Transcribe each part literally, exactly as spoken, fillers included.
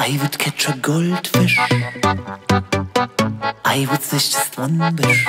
I would catch a goldfish. I would sich just one wish.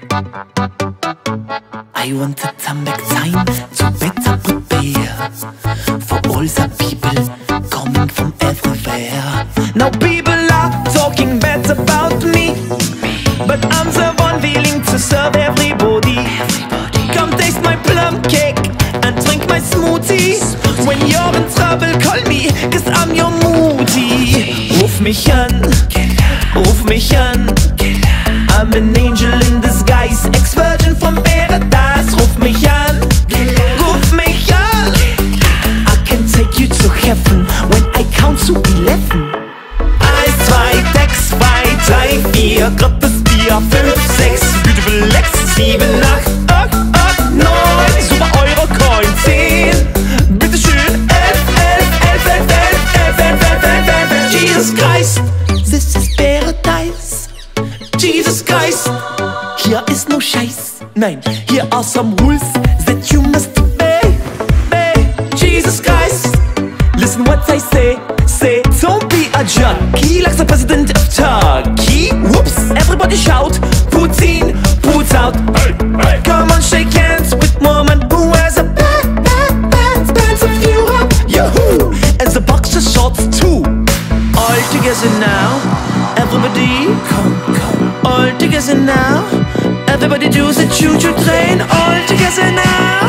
I wanted some back time to better prepare for all the people coming from everywhere. Now people are talking bad about me, but I'm the one willing to serve everybody. Come taste my plum cake and drink my smoothie. When you're in trouble, call me, cause I'm your moody. Ruf mich an, ruf mich an. I'm an angel in disguise, ex-virgin from paradise. Ruf mich an, ruf mich an. I can take you to heaven when I count to eleven. Eins, zwei, sechs, zwei, drei, vier, gratis Bier, fünf, sechs, beautiful Lex, sieben, acht, acht, acht, neun, super Euro Coin, zehn, bitteschön, elf, elf, elf, elf, elf, elf, elf, elf, elf, elf, elf, Jesus Christ, this is paradise. Jesus Christ, here is no Scheiß. Nein, here are some rules that you must obey. Obey. Jesus Christ, listen what I say. Say, don't be a junkie like the president of Turkey. Whoops, everybody shout, Putin, puts out. Hey, hey. Come on, shake hands with woman who has a bad, bad, bad sense of Europe. Yahoo! And the boxer shorts too. All together now, everybody, come, come. All together now, everybody do the choo-choo train. All together now.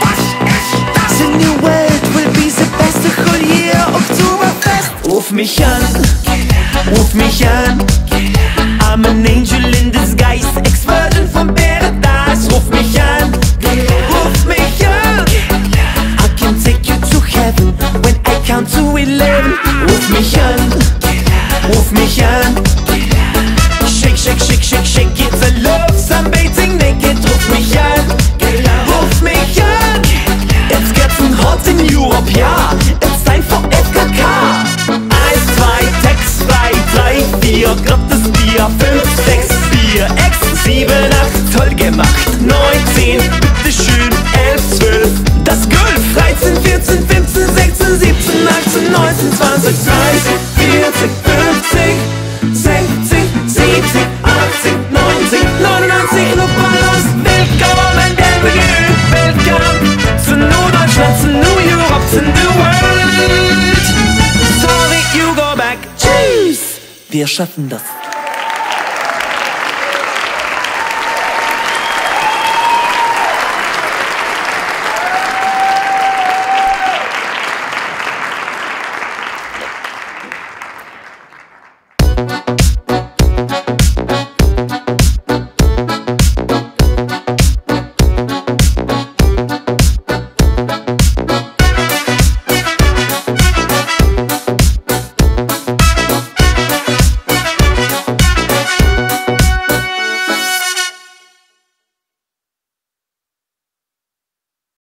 The new world will be the best the whole year. Oktoberfest. Ruf mich an, ruf mich an. I'm an angel in disguise, ex-virgin from paradise. Ruf mich an, ruf mich an. I can take you to heaven when I count to eleven. Ruf mich an, ruf mich an. Shake, shake, shake, shake, shake it. I love sunbathing naked. Ruf mich an, ruf mich an. It's getting hot in Europe, ja. It's time for F K K. Eins, zwei, sechs, zwei, drei, vier, gratis Bier, fünf, sechs, Bier, Ex, sieben, acht, toll gemacht, neun, zehn, bitteschön, elf, zwölf, das Golf, dreizehn, vierzehn, fünfzehn, sechzehn, siebzehn, achtzehn, neunzehn, zwanzig, dreißig, vierzig, fünfzig, sechzig, siebzig, achtzig, neunzig, neunundneunzig, Luftballons, willkommen der Menü, welcome zu New Deutschland, zu New Europe, zu New World. Sorry, you go back. Tschüss. Wir schaffen das.